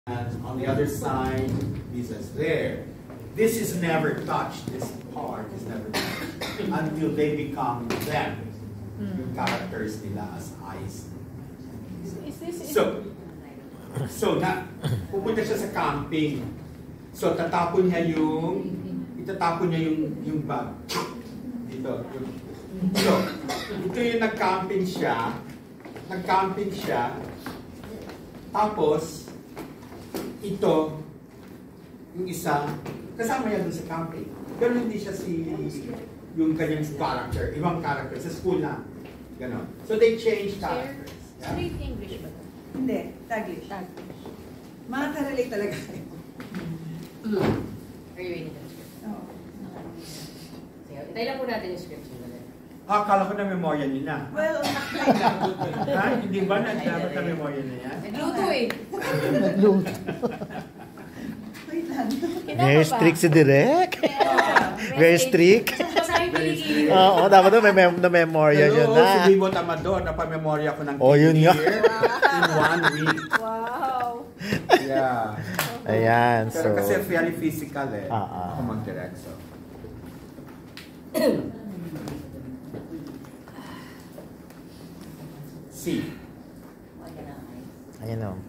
And on the other side, Lisa's there. This is never touched. This part is never touched until they become them. Yung characters nila as eyes. So pupunta siya sa camping. So itatapon niya yung bag. Ito. So, ito yung nag-camping siya. Tapos, ito, yung isa, kasama yan dun sa camping. Pero hindi siya yung kanyang character, ibang character, sa school na. Ganon. So they change characters. Yeah? Straight English ba? Hindi, Taglish. Makaka-relate talaga kayo. Are you reading the script? Oo. Sige, itay lang po natin yung script. Akala ko na memorya niyo na. Well, Ha? Hindi ba dapat na memorya na yan? Nagluto eh. Nagluto. wait lang. Very strict si Direk. Very strict. Oo, dapat na memorya yun na. Si Vivo Tamador, napamemorya ko ng yun nga. in 1 week. Wow. Yeah. Ayan, Pero so. kasi very physical eh. Ako mag-direct, so. C. Ayan o.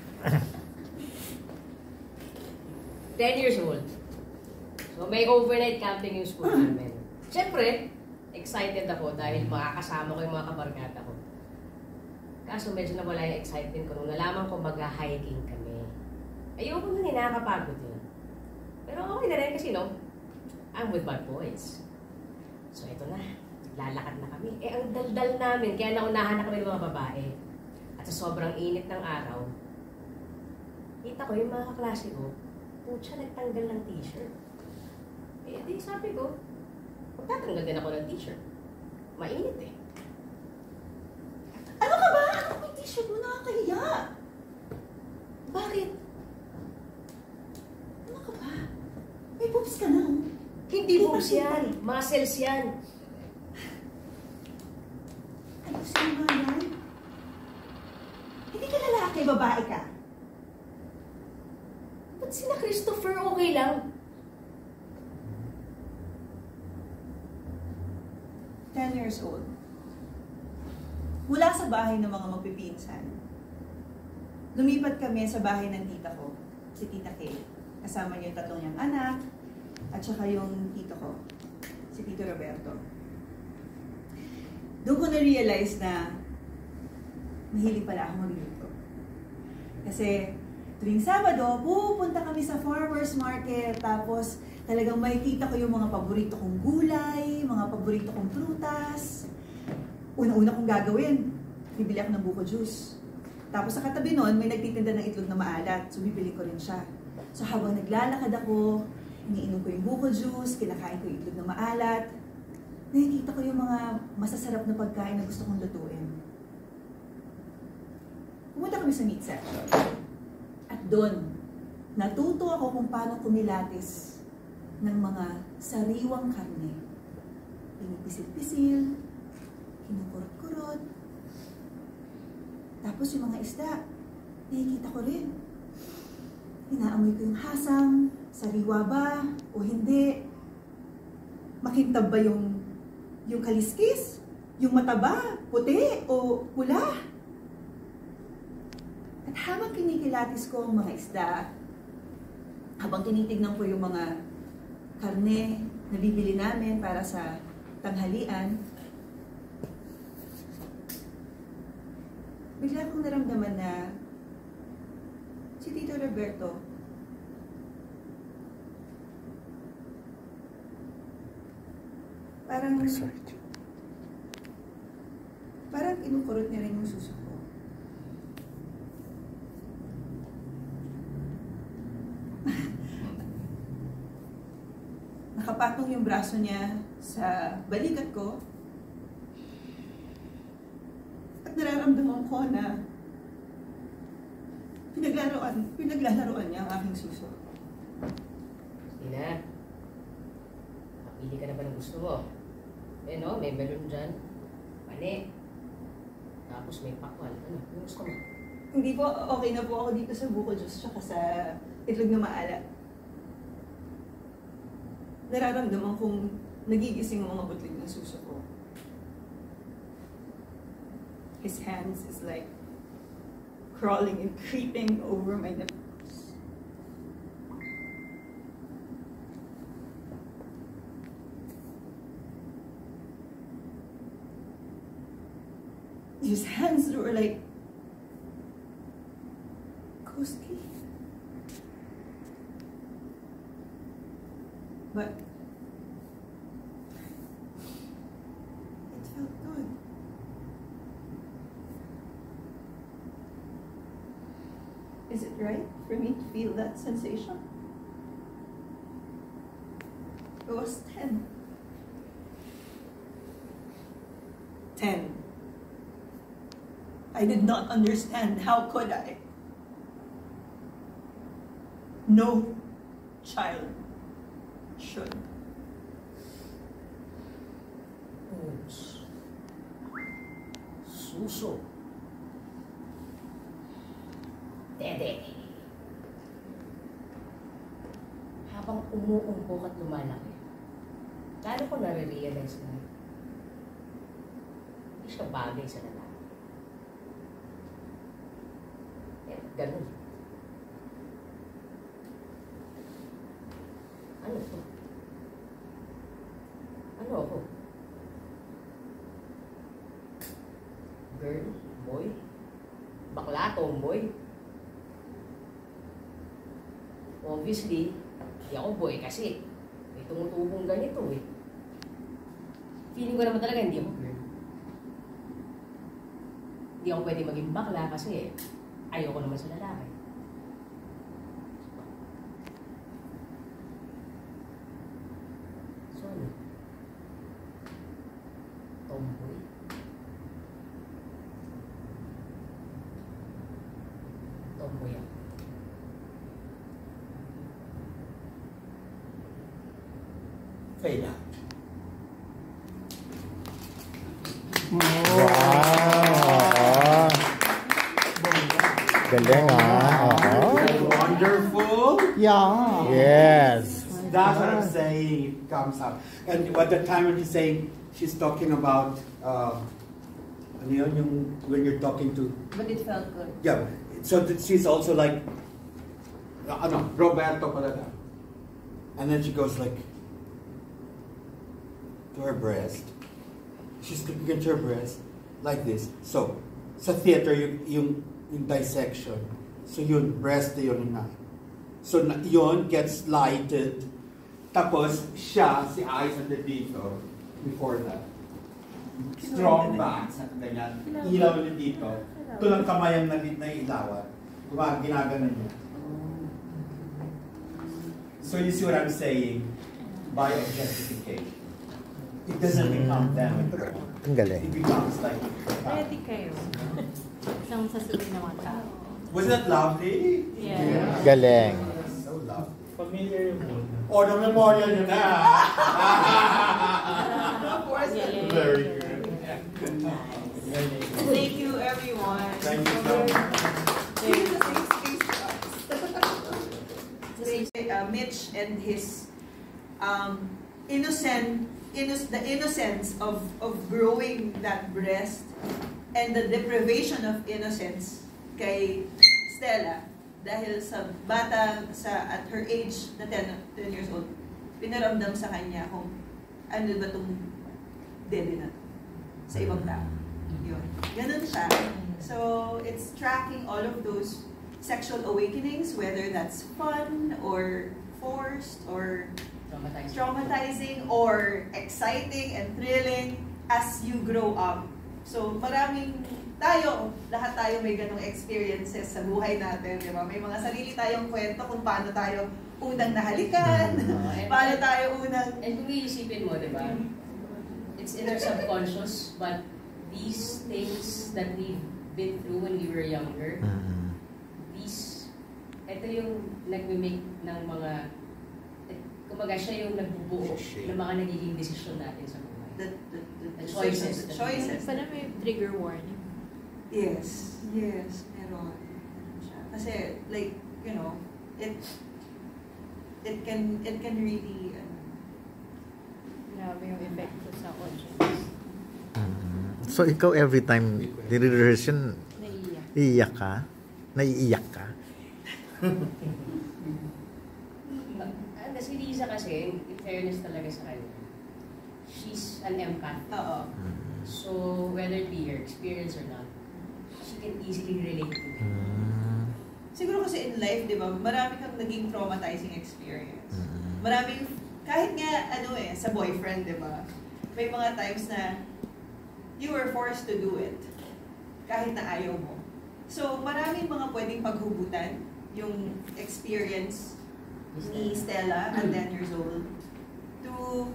10 years old. So may overnight camping yung school namin. Siyempre, excited ako dahil makakasama ko yung mga kabarkada ko. Kaso medyo nawala yung excitement ko nung nalaman ko mag-hiking kami. Ayoko na nakakapagod yun. Pero okay na rin kasi I'm with my boys. So ito na, lalakad na kami. Ang daldal namin, kaya naunahan na kami ng mga babae. At sa sobrang init ng araw, kita ko yung mga kaklase ko, putya, nagtanggal ng t-shirt. Di sabi ko, magtatanggal din ako ng t-shirt. Mainit eh. Ano ka ba? Ano yung t-shirt mo? Nakakahiya. Bakit? Ano ka ba? May boobs ka na, oh. Hindi boobs yan. Muscles yan. Ano sa'yo nga yan? Hindi ka lalaki, babae ka. Ba't sila Christopher okay lang? 10 years old. Mula sa bahay ng mga magpipinsan, lumipat kami sa bahay ng tita ko, si Tita Kay. Kasama niya yung tatlong niyang anak, at saka yung tito ko, si Tito Roberto. Doon ko na-realize na mahilig pala ako magluto. Kasi tuwing Sabado, pupunta kami sa farmer's market, tapos talagang makikita ko yung mga paborito kong gulay, mga paborito kong prutas. Una-una kong gagawin, bibili ako ng buko juice. Tapos sa katabi nun, may nagtitinda ng itlog na maalat, so bibili ko rin siya. So habang naglalakad ako, iniinom ko yung buko juice, kinakain ko yung itlog na maalat, nakikita ko yung mga masasarap na pagkain na gusto kong lutuin. Pumunta kami sa meat section. At doon, natuto ako kung paano kumilatis ng mga sariwang karne. Pinipisil-pisil, kinukurot-kurot. Tapos yung mga isda, nakikita ko rin. Inaamoy ko yung hasang, sariwa ba o hindi. Makintab ba yung kaliskis? Yung mataba, puti o pula? At habang kinikilatis ko ang mga isda, habang tinitignan ko yung mga karne na bibili namin para sa tanghalian, bigla kong naramdaman na si Tito Roberto parang kinukurot niya rin yung suso ko. Nakapatong yung braso niya sa balikat ko at nararamdaman ko na pinaglalaroan niya ang aking suso. Ina, kapili ka na ba ng gusto mo? May melon dyan, mani, tapos may pakwan. Ano gusto mo? hindi po okay na po ako dito sa buko juice tsaka sa itlog na maalat. Nararamdaman kong nagigising ang mga butlig ng suso ko. His hands is like crawling and creeping over my nipples. His hands were like ghostly. But it felt good. Is it right for me to feel that sensation? It was 10. 10. I did not understand. How could I? No child should. Oops. Suso. Dede. Habang umuumpok at lumalaki, lalo ko nare-realize na hindi siya bagay sa lalaki. Eh, ganun. Ano to? Ano ako? Girl? Boy? Bakla? Tomboy? Obviously, hindi ako boy kasi may tumutubong ganito eh. Feeling ko naman talaga hindi ako girl. Hindi ako pwede maging bakla kasi ayoko naman sa lalaki. So ano? Tomboy? Tomboy ako. Fade out. Wow! Galing Wonderful. Yeah. Yes. That's what I'm saying. It comes up. And at the time when he's saying, she's talking about, ano yun, when you're talking to, But it felt good. yeah. So she's also like, Roberto pala na. And then she goes like, to her breast. She's looking at her breast like this. So, sa theater, yung dissection. So yun, breast yun na. So yun gets lighted. Tapos siya, si Ice and the dito, before that. Strong back. Ganyan. Ilaw na dito. Ito lang kamay ang nailawan. Ginaganon niya. So you see what I'm saying? By objectification. It doesn't become them. Ang galing. It becomes like... Ready kayo. Isang sasabihin ng mga tao. Wasn't that lovely? Yeah. Galing. So lovely. Familiar yung muna. Oh, the memorial yun na. Very good. Thank you, everyone. Thank you so much. Here's the safe space for us. Mitch and his the innocence of growing that breast and the deprivation of innocence kay Stella dahil sa bata at her age na 10 years old, pinaramdam sa kanya kung ano ba itong dede na sa ibang tao. Yun. Ganun siya. So, it's tracking all of those sexual awakenings, whether that's fun or forced or traumatizing or exciting and thrilling as you grow up. So, lahat tayo may ganong experiences sa buhay natin, di ba? May mga sarili tayong kwento kung paano tayo unang nahalikan, paano tayo unang... And kung iisipin mo, di ba? It's in our subconscious, but these things that we've been through when we were younger, ito yung nagme-make ng mga, kumbaga siya yung nagbubuo ng mga nagiging desisyon natin sa buhay. The choices. Choices. Pala may trigger warning. Yes. Yes. Meron. Ayun. Siya. Kasi, like, you know, it can really, Grabe yung effect ko sa audience. So ikaw every time nire-rehearse yun, Naiiyak. iiyak ka? Naiiyak ka? Si Liza kasi, in fairness talaga sa kanya, she's an empath. oo. So, whether it be her experience or not, she can easily relate to it. Siguro kasi in life, di ba, marami kang naging traumatizing experience. Maraming, kahit nga, sa boyfriend, di ba, may mga times na you were forced to do it kahit na ayaw mo. So, maraming mga pwedeng paghugutan yung experience ni Stella at 10 years old to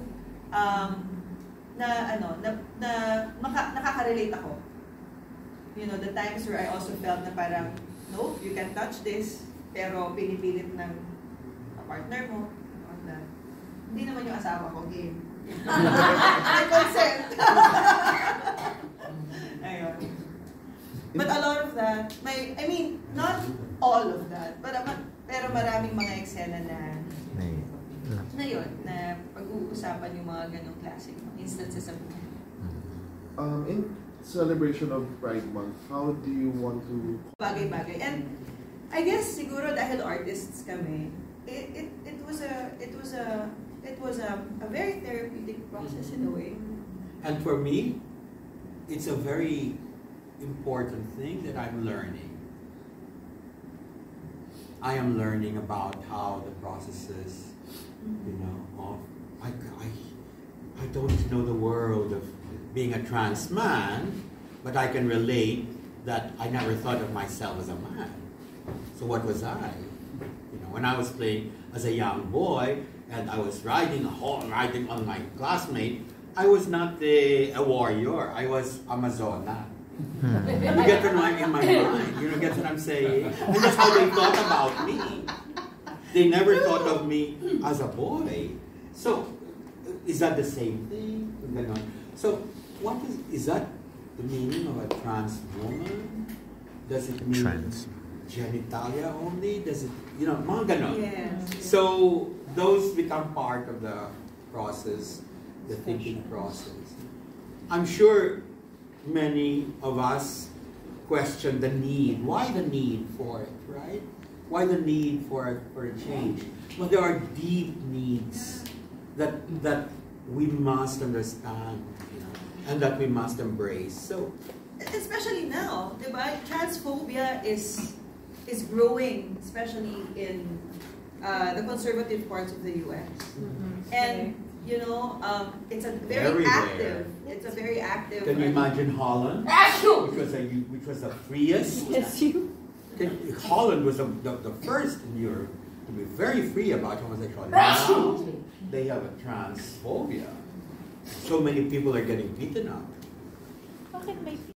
nakaka-relate ako. You know, the times where I also felt na parang, no, you can touch this, pero pinipilit ng partner mo. Hindi naman yung asawa ko, game. I consent. Ayun. But a lot of that, not all of that, pero maraming mga eksena na yun, na pag-uusapan yung mga ganong classic instances of buhay. In celebration of Pride Month, how do you want to... Bagay-bagay. And I guess siguro dahil artists kami, it was a very therapeutic process in a way. And for me, it's a very important thing that I'm learning. I am learning about how the processes, you know, of I don't know the world of being a trans man, but I can relate that I never thought of myself as a man. So what was I? You know, when I was playing as a young boy and I was riding on my classmate, I was not a warrior. I was Amazona. You get what I'm in my mind. You know, get what I'm saying? And that's how they thought about me. They never thought of me as a boy. So, is that the same thing? So, what is that the meaning of a trans woman? Does it mean Trans. genitalia only? Does it, you know, mga ganon. Yes. So, those become part of the process, the thinking process. I'm sure many of us question the need. Why the need for it, right? Why the need for a change? Well, there are deep needs that we must understand, you know, and that we must embrace. So, especially now, diba? Transphobia is growing, especially in the conservative parts of the U.S. And you know, it's a very active. It's a very active. can you imagine Holland, which was the freest? Yes, you. Holland was the first in Europe to be very free about homosexuality. Now they have a transphobia. So many people are getting beaten up. Bakit may